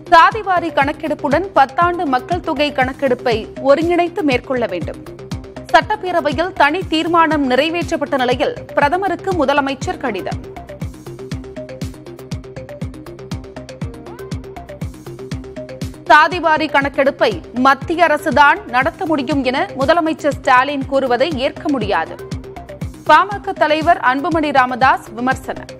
சாதிவாரி கணக்கெடுப்புடன் 10 ஆண்டு மக்கள் தொகை கணக்கெடுப்பை ஒருங்கிணைத்து மேற்கொள்ள வேண்டும். சட்டப்பேரவையில் தனி தீர்மானம் நிறைவேற்றப்பட்ட நிலையில் பிரதமருக்கு முதலமைச்சர் கடிதம். சாதிவாரி கணக்கெடுப்பை மத்திய அரசுதான் நடத்த முடியும் என முதலமைச்சர் ஸ்டாலின் கூறுவதை ஏற்க முடியாது. பாமக தலைவர் அன்புமணி ராமதாஸ் விமர்சனம்.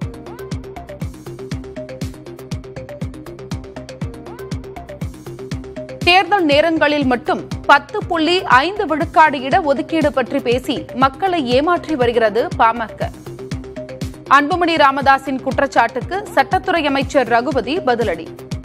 தேர்தல் நேரங்களில் மட்டும் 10.5 விழுக்காடு இட ஒதுக்கீடு பற்றி பேசி மக்களை ஏமாற்றி வருகிறது பாமக. அன்புமணி ராமதாஸின் குற்றச்சாட்டுக்கு சட்டத்துறை அமைச்சர் ரகுபதி பதிலடி.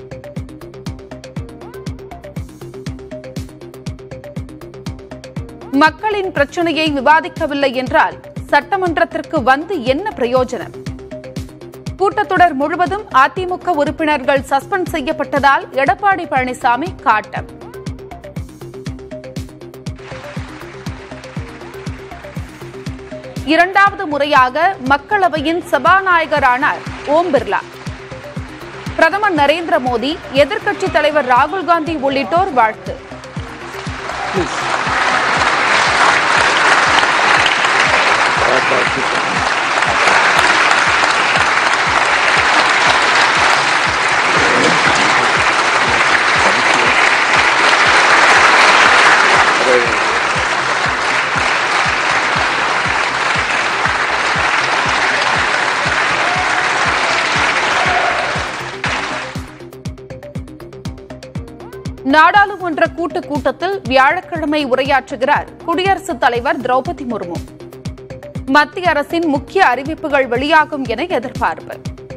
மக்களின் பிரச்சனையை விவாதிக்கவில்லை என்றால் சட்டமன்றத்திற்கு வந்து என்ன பிரயோஜனம்? கூட்டத்தொடர் முழுவதும் அதிமுக உறுப்பினர்கள் சஸ்பெண்ட் செய்யப்பட்டதால் எடப்பாடி பழனிசாமி காட்டம். இரண்டாவது முறையாக மக்களவையின் சபாநாயகரானார் ஓம் பிர்லா. பிரதமர் நரேந்திர மோடி, எதிர்க்கட்சித் தலைவர் ராகுல் காந்தி உள்ளிட்டோர் வாழ்த்து. நாடாளுமன்ற கூட்டத்தில் வியாழக்கிழமை உரையாற்றுகிறார் குடியரசுத் தலைவர் திரௌபதி முர்மு. மத்திய அரசின் முக்கிய அறிவிப்புகள் வெளியாகும் என எதிர்பார்ப்பு.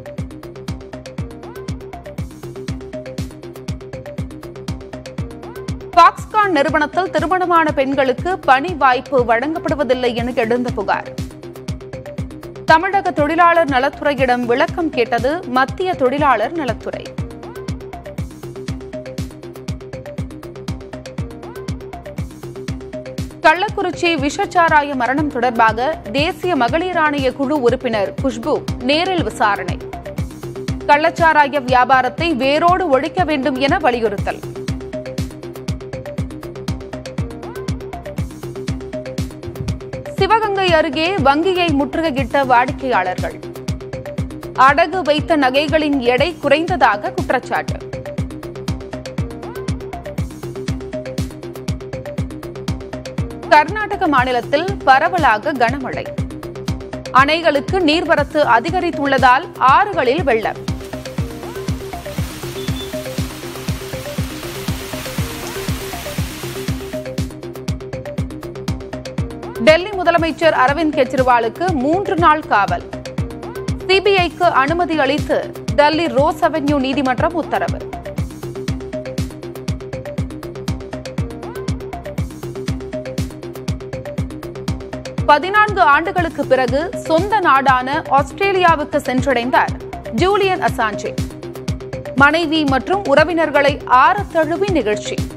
பாக்ஸ்கான் நிறுவனத்தில் திருமணமான பெண்களுக்கு பணி வாய்ப்பு வழங்கப்படுவதில்லை என எழுந்த புகார். தமிழக தொழிலாளர் நலத்துறையிடம் விளக்கம் கேட்டது மத்திய தொழிலாளர் நலத்துறை. கள்ளக்குறிச்சி விஷச்சாராய மரணம் தொடர்பாக தேசிய மகளிர் ஆணைய குழு உறுப்பினர் குஷ்பு நேரில் விசாரணை. கள்ளச்சாராய வியாபாரத்தை வேரோடு ஒழிக்க வேண்டும் என வலியுறுத்தல். சிவகங்கை அருகே வங்கியை முற்றுகையிட்ட வாடிக்கையாளர்கள். அடகு வைத்த நகைகளின் எடை குறைந்ததாக குற்றச்சாட்டு. கர்நாடக மாநிலத்தில் பரவலாக கனமழை. அணைகளுக்கு நீர்வரத்து அதிகரித்துள்ளதால் ஆறுகளில் வெள்ளம். டெல்லி முதலமைச்சர் அரவிந்த் கெஜ்ரிவாலுக்கு 3 நாள் காவல். சிபிஐக்கு அனுமதி அளித்து டெல்லி ரோஸ் அவென்யூ நீதிமன்றம் உத்தரவு. பதினான்கு ஆண்டுகளுக்கு பிறகு சொந்த நாடான ஆஸ்திரேலியாவுக்கு சென்றடைந்தார் ஜூலியன் அசாஞ்சே. மனைவி மற்றும் உறவினர்களை ஆற தழுவி நிகழ்ச்சி.